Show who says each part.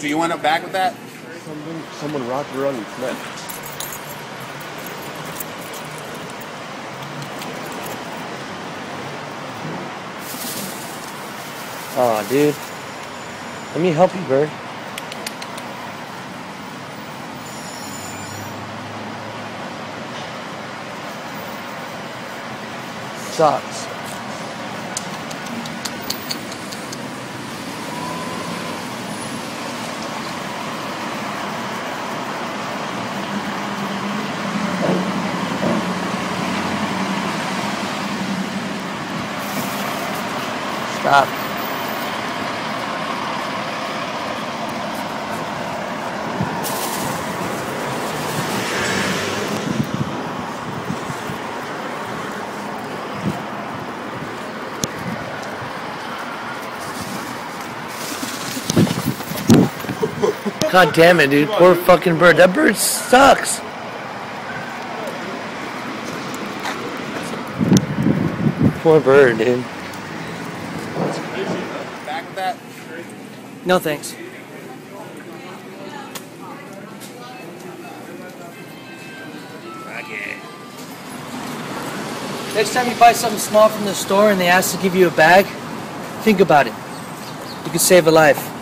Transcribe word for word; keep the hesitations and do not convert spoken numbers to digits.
Speaker 1: Do you want it back with that?
Speaker 2: Someone, someone rocked her on his neck.
Speaker 3: Aw, dude. Let me help you, Bird. Sucks. Stop. God damn it, dude. Poor fucking bird. That bird sucks. Poor bird, dude.
Speaker 1: Back with that?
Speaker 3: No thanks.
Speaker 1: Okay.
Speaker 3: Next time you buy something small from the store and they ask to give you a bag, think about it. You could save a life.